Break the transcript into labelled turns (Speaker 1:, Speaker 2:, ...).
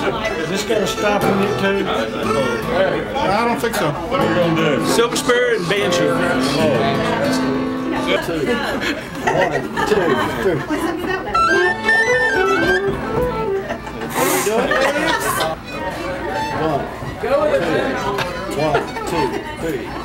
Speaker 1: Is this got a stop in it too?
Speaker 2: I don't think so.
Speaker 3: What are we going to do?
Speaker 1: Silk Spirit and Banshee.
Speaker 2: One, two, three. One, two, three.